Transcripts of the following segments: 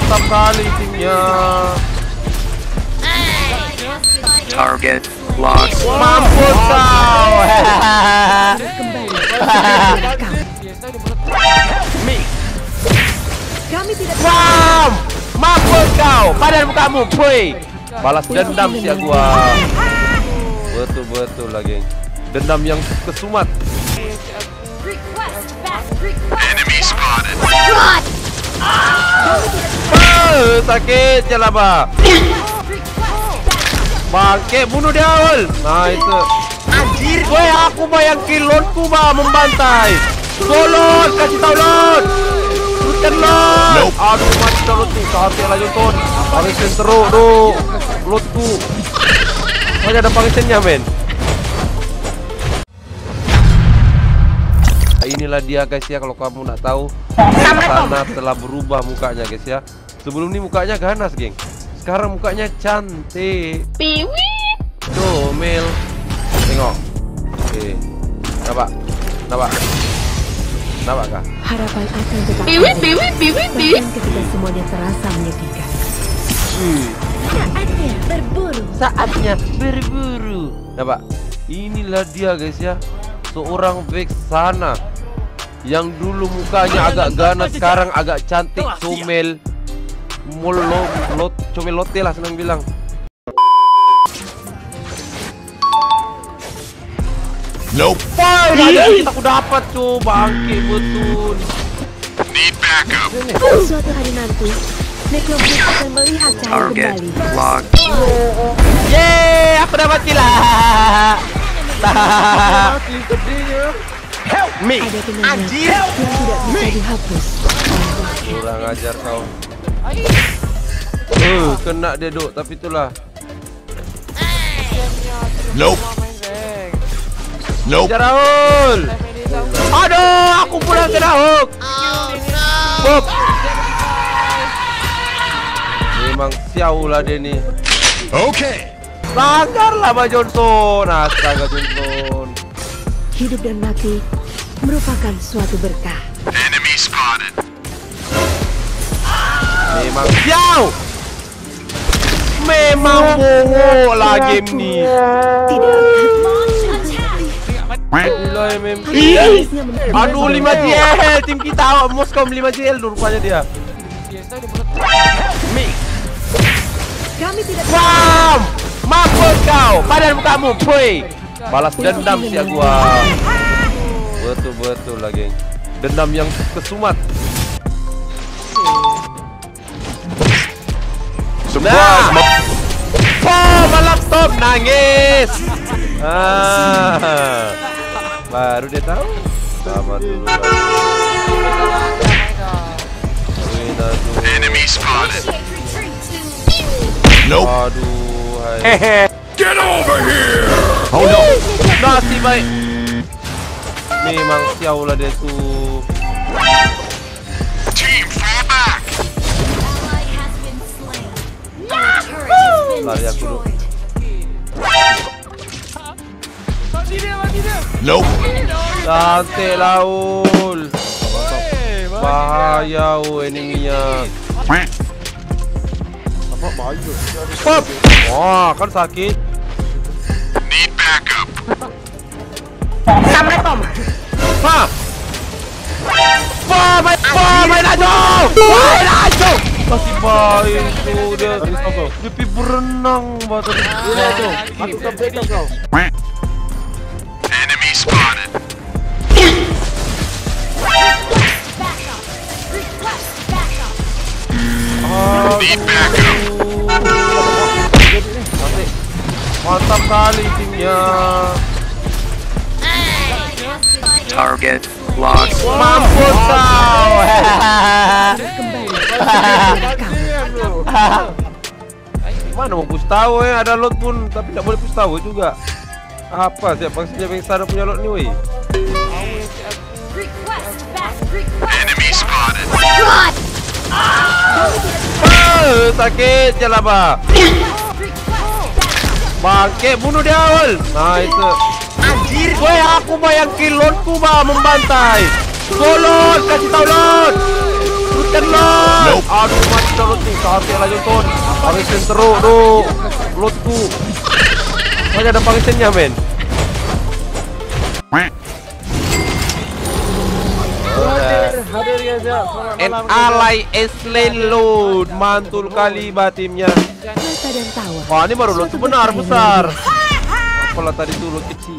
Mantap kali timnya. Target lost. Mampus kau. Kami tidak Bam! Mampus kau. Padan mukamu, puy. Balas dendam sih gua. Betul lah, geng. Dendam yang kesumat. Enemy spotted. Sakit jelah, Pak. Bangke, bunuh dia awal. Nah itu. Anjir, gue aku bayang kilonku bah membantai. Tolong, kasih tahu Lon. Teruskan Lon. Aduh, mati dah Lon tu. Sehati lah Jonton. Pangisen teruk tu. Lotku. Banyak ada pangisennya, men. Inilah dia guys ya, kalau kamu nak tahu. Sana telah berubah mukanya guys ya. Sebelum ini mukanya ganas, geng. Sekarang mukanya cantik. Piwi. Comel. Tengok. Oke. Nampak? Nampak kah? Harapan akan tetap Piwi. bahkan ketika semuanya terasa menyedihkan. Saatnya berburu. Nampak? Inilah dia guys ya. Seorang Vexana yang dulu mukanya agak ganas, sekarang agak cantik, comel. Comel lote lah senang bilang. Nope. Aku dapat tuh bangke betul. Need backup. Suatu hari nanti, Necroblade akan melihat cahaya Target kembali. locked. Yeay, aku dapat gila. Help me. Ada kenangan yang tidak bisa dihapus. Kurang ajar kau. Kena dia duk, tapi itulah. Nope. Nope. Kejar Rahul. Aduh, aku pula kena hook. Bob. Memang siau lah dia ni. Okay. Langgarlah Pak Johnson. Astaga Johnson. Hidup dan mati merupakan suatu berkah. Enemy spotted. Memang siau. Memang bongo lah game ni. Tidak Gila MMP. harusnya menjadi Aduh 5GL tim kita Moskow 5GL rupanya dia. kami tidak Bam! Mampus kau. Padan mukamu, puy. Balas dendam sih gua. Betul lah, geng. Dendam yang kesumat. Nah. Laptop nangis. Baru dia tahu. Sama dulu. Enemy spotted. Nope. Aduh, hai. Get over here. Oh no. Nasib baik. Memang siau lah dia tuh. Team fall back. Lari aku dulu. Nope. Cantik laul. Bahaya eneminya. Apa bahaya? Pop. Wah, kan sakit. Need backup. Ha. Main aja. Masih baik tuh dia. Dia pi berenang batu. Aku sampai kau. Enemy spotted. Need backup. Mantap kali timnya. Target lost. Mampus kau. Mana mau push tower ya? Ada lot pun, tapi tak boleh push tower juga. Apa sih pangsanya Vexana punya lot ni weh? Enemy spotted. Sakit jelah, Pak. Bangke, bunuh dia awal. Nah itu. Anjir, gue aku bayang kilonku bah membantai. Tolong, kasih tahu Lon. Teruskan lot. Aduh mati dah lot nih. Sakit lah Johnson. Pangisen teruk tuh lotku. Mana ada pangisennya men. Hadir ya Zak. And alay Eslane load. Mantul kali batimnya. Mata dan tawa. Wah ini baru lot benar besar. Apalah tadi tuh lot kecil.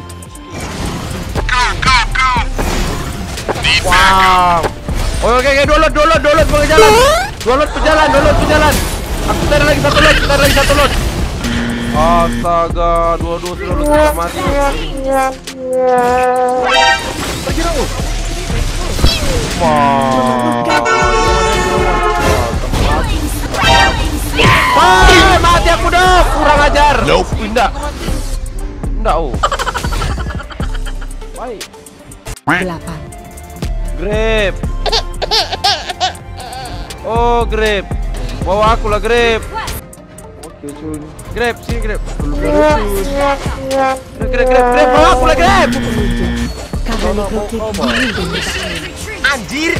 Wow. Oke, dua lot pakai jalan. Dua lot berjalan. Aku tarik lagi satu lot. Astaga, dua-dua sudah lot mati. Lagi dong. Mati aku dong. Kurang ajar. Enggak. Oh. Baik. 8. Grab. Oh, Grab. Bawa aku lah, Grab. Oke cuy. Grab, sini Grab. Grab, bawa aku lah, Grab. Karena mikrokip memimpin Anjir.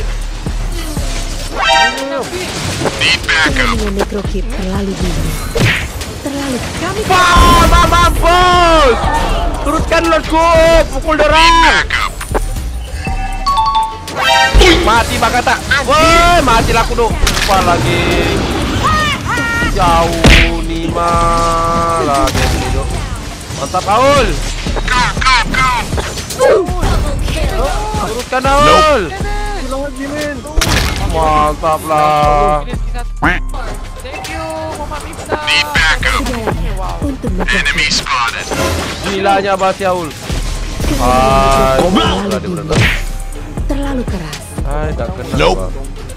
dengan mikrokip terlalu dini. Terlalu kami Mampus. Turutkan lotku, pukul dorang. Mati Bagata. Woi, mati lah aku dong. Apa lagi? Jauh nih malah ini dong. Mantap Aul. Turutkan Aul. Mantap lah. untuk mikrokip Enemy spotted. Gilanya Basi Aul. terlalu keras. Hai, gak kena. Bang.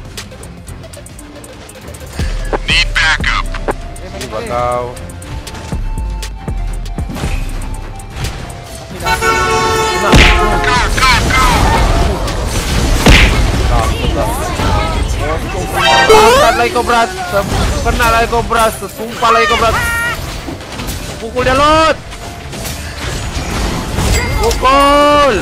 Need backup. Ini bakal. Angkat lagi Kobras. Kena lagi Kobras. Tumpah lagi Kobras. Pukul dia lot. Pukul.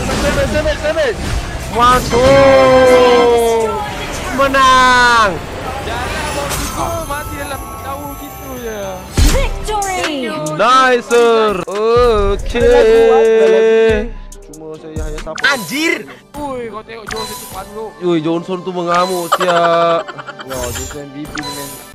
Masuk. Menang. Mati dalam tahu gitu ya. Victory! Nice. Oke. Cuma saya hanya sapa. Anjir. Woi, kau tengok Johnson cepat lu. Yoi, Johnson tuh mengamuk sia. Ya, Johnson MVP dengan